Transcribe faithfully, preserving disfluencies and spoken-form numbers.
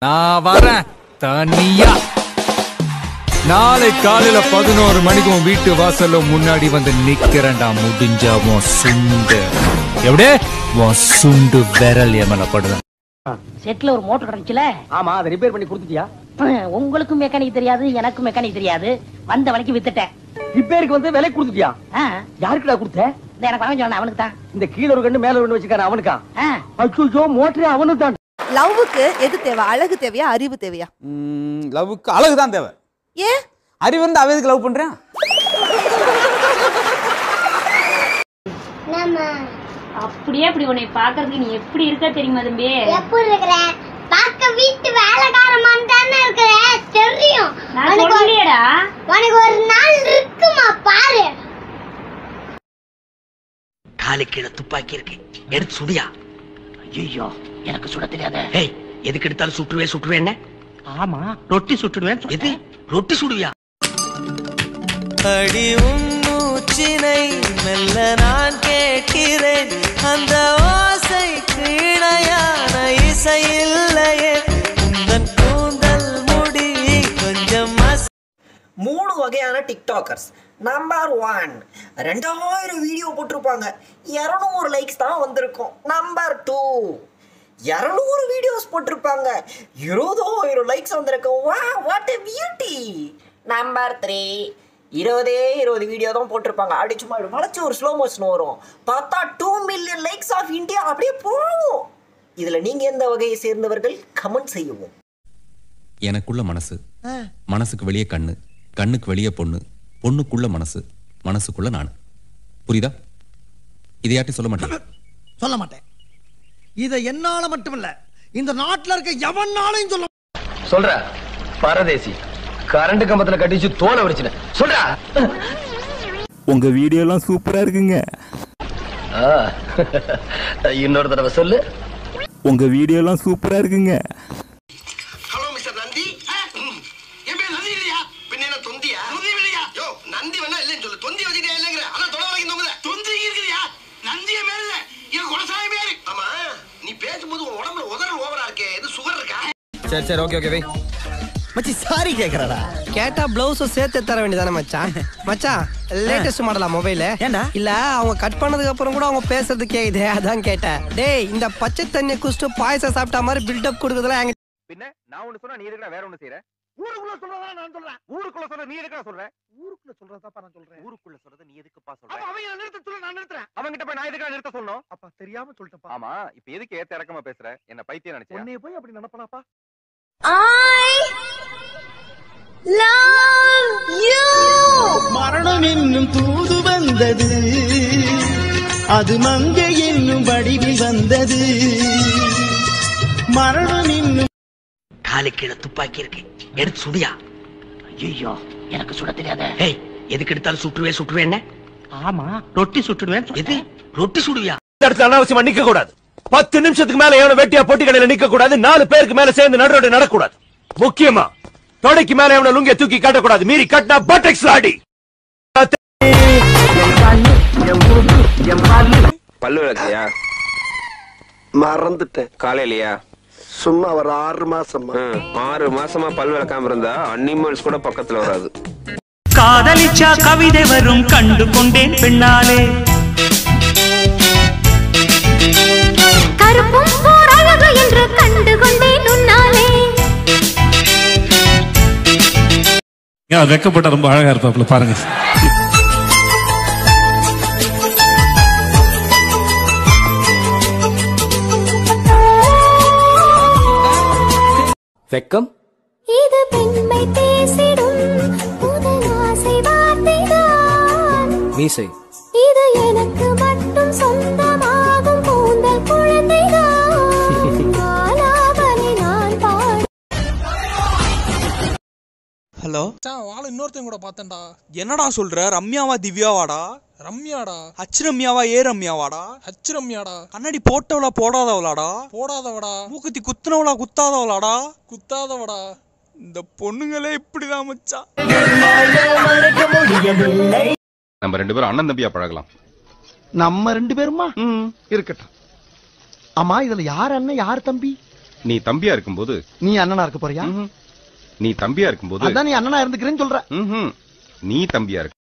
நான் வரேன் தனியா. நாளை காலையில பதினோரு மணிக்கு உன் வீட்டு வாசல்ல முன்னாடி வந்து நிக்கிறேன்டா. முடிஞ்சா உன் சுண்டு எப்படி உன் சுண்டு விரல் எமல படுதான். செட்ல ஒரு மோட்டர் கிடைச்சுல. ஆமா, அதை ரிப்பேர் பண்ணி கொடுத்துட்டியா? உங்களுக்கும் மெக்கானிக் தெரியாது, எனக்கும் மெக்கானிக் தெரியாது. வந்த வழிக்கு வித்துட்டேன். ரிப்பேருக்கு வந்து விலை கொடுத்துட்டியா? யாருக்குடா கொடுத்த? எனக்கு வாங்க சொன்ன அவனுக்கு தான். இந்த கீழ ஒரு கண்ணு மேல ஒரு கண்ணு வச்சுக்காரு அவனுக்கா? அச்சோ, மோட்டரே அவனுக்கு தான். லவ்வுக்கு எது தேவை? அழகு தேவையா, அறிவு தேவையா? லவ்வுக்கு அழகு தான் தேவை. ஏன் அறிவு வந்து அவனுக்கு லவ் பண்றேன்? அப்படியே அப்படி உன்னை பாக்குறதுக்கு நீ எப்படி இருக்க தெரியுமா தம்பி? எப்படி இருக்கற? பாக்க வீட்டு வேலைக்காரமான் தானே இருக்கற. தெரியும். நான் சொல்லியேடா. உனக்கு ஒரு நாள் இருக்குமா பாரு. காலை கீழ துப்பாக்கி இருக்கு, எடுத்து சுடியா. ஐயோ, எனக்கு சுட தெரியாத. ஏய், எதுக்கு எடுத்தாலும் சுட்டுவே சுட்டுவேன் என்ன? ஆமா, ரொட்டி சுட்டுடுவேன். எது ரொட்டி சுடுவியா? அடி உன்னூச்சினை மெல்ல நான் கேட்கிறேன், அந்த ஓசைக்கு இணையான இசை இல்லையே, உந்தன் கூந்தல் முடி கொஞ்சம். மூணு வகையான டிக்டாக்கர்ஸ். நம்பர் ஒன், ரெண்டாயிரம் வீடியோ போட்டிருப்பாங்க, இரநூறு லைக்ஸ் தான் வந்திருக்கும். நம்பர் டூ, இரநூறு வீடியோஸ் போட்டிருப்பாங்க, இருபதாயிரம் லைக்ஸ் வந்திருக்கும். வா, what a beauty. Number three, இருபதே இருபது வீடியோ தான் போட்டிருப்பாங்க, அப்படி சும்மா வளைச்சு ஒரு ஸ்லோ மோஷன் வரும், பார்த்தா two million likes of India அப்படியே போகும். இதுல நீங்க எந்த வகையை சேர்ந்தவர்கள்? கமெண்ட் செய்யவும். எனக்குள்ள மனசு, மனசுக்கு வெளியே கண்ணு, கண்ணுக்கு வெளியே பொண்ணு, பொண்ணுக்குள்ள மனசு, மனசுக்குள்ள நானு. புரியுதா? இதையாட்டி சொல்ல மாட்டேன். சொல்ல மாட்டேன். இதை என்னால மட்டுமில்ல, இந்த நாட்டுல இருக்க எவனாலையும் சொல்ல. சொல்ற பரதேசி, கரண்ட் கம்பத்துல கட்டிச்சு தோலை வடிச்சுன. சொல்ற உங்க வீடியோ எல்லாம் சூப்பரா இருக்குங்க. இன்னொரு தடவை சொல்லு. உங்க வீடியோ எல்லாம் சூப்பரா இருக்குங்க. Hello mister Nandi. என் பேர் நந்தி இல்லையா? பின்ன என்ன தொந்தியா? தொந்தி இல்லையா? யோ, நந்தி வேணா இல்லன்னு சொல்லு. தொந்தி வச்சிட்டே இல்லங்கற. அத தொட வரைக்கும் தொங்குத. தொந்தி இருக்குறியா? நந்திய மேல இல்ல, என் குலசாமி பேரு. ஆமா, நீ பேசும்போது உன் உடம்புல உதறல் ஓவரா இருக்கே. இது சுகர் இருக்கா? சரி சரி, ஓகே ஓகே வை. மச்சி சாரி கேக்குறடா. கேட்டா பிளவுஸும் சேர்த்து தர வேண்டியதானே மச்சான்? மச்சான், லேட்டஸ்ட் மாடலா மொபைல்? ஏண்டா? இல்ல, அவங்க கட் பண்ணதுக்கு அப்புறம் கூட அவங்க பேசுறது கேக்குது, அதான் கேட்டேன். டேய், இந்த பச்சை தண்ணி குடிச்சிட்டு பாயசம் சாப்பிட்ட மாதிரி பில்டப் கொடுக்குறதுலாம் எங்க? பின்ன நான் ஒண்ணு சொன்னா நீ எதுக்குடா வேற ஒண்ணு செய்யற? ஊருக்குள்ள சொல்றதா நான் சொல்றேன். ஊருக்குள்ள சொல்ற நீ எதுக்குடா சொல்ற? ஊருக்குள்ள சொல்றதா நான் சொல்றேன். ஊருக்குள்ள சொல்றது நீ எதுக்குப்பா சொல்ற? அப்ப அவன் நிறுத்த சொல்ல நான் நிறுத்துறேன். அவங்க கிட்ட போய் நான் எதுக்குடா நிறுத்த சொல்லணும்? அப்பா தெரியாம சொல்லிட்டேன்ப்பா. ஆமா, இப்போ எதுக்கு ஏத்த இறக்கமா பேசுற? என்ன பைத்தியம் நினைச்சியா? உன்னைய போய் அப்படி நினைப்பனாப்பா? I love you. மரணம் என்னும் தூது வந்தது, அது மங்கை என்னும் வடிவில் வந்தது. மரணம் என்னும். காலை கீழ துப்பாக்கி இருக்கு, எடுத்து சுடியா. ஐயோ, எனக்கு சுட தெரியாத. ஏய், எதுக்கு எடுத்தாலும் சுட்டுவே சுட்டுவேன் என்ன? ஆமா, ரொட்டி சுட்டுடுவேன். எது ரொட்டி சுடுவியா? இந்த இடத்துல அனாவசியமா நிக்க கூடாது. பத்து நிமிஷத்துக்கு மேல எவன வெட்டியா பொட்டி கடையில நிக்க கூடாது. நாலு பேருக்கு மேல சேர்ந்து நடுரோட நடக்கூடாது. முக்கியமா தொடைக்கு மேல எவன லுங்கிய தூக்கி காட்டக்கூடாது. மீறி கட்டினா பட்டெக்ஸ் லாடி. பல்லு விளக்கியா? மறந்துட்டேன். காலையிலயா? சும்மா ஒரு ஆறு மாசமா. ஆறு மாசமா பல் விளக்காம இருந்தா அனிமல்ஸ் கூட பக்கத்துல வராது. காதலிச்சா கவிதை வரும், கண்டு கொண்டேன் பெண்ணாலே. கருப்பும் போராக என்று கண்டு கொண்டேன் உன்னாலே. வெக்கப்பட்ட ரொம்ப அழகா இருப்பாப்ல பாருங்க. வெக்கம் இது பெண்மை பேசிடும் முதல் ஆசை வார்த்தைதான். மீசை இது எனக்கு மட்டும் சொந்தமாகும் கூந்தல் குழந்தைதான். ஆலாபனை நான் பாடு. ஹலோ, வாழ இன்னொருத்தையும் கூட பார்த்தேன்டா. என்னடா சொல்ற? ரம்யாவா திவ்யாவாடா? ரம்யாடா. ஹச் ரம்யாவா ஏ ரம்யாவாடா? ஹச் ரம்யாடா. கண்ணாடி போட்டவளா போடாதவளாடா? போடாதவடா. மூக்குத்தி குத்துனவளா குத்தாதவளாடா? குத்தாதவடா. இந்த பொண்ணுங்களே இப்படிதான் மச்சான். நம்ம ரெண்டு பேரும் அண்ணன் தம்பியா பழகலாம். நம்ம ரெண்டு பேருமா இருக்கட்டும். ஆமா, இதுல யார் அண்ணன் யார் தம்பி? நீ தம்பியா இருக்கும்போது நீ அண்ணனா இருக்க போறியா? நீ தம்பியா இருக்கும்போது அதான் நீ அண்ணனா இருந்துக்கிறேன்னு சொல்ற. நீ தம்பியா இருக்க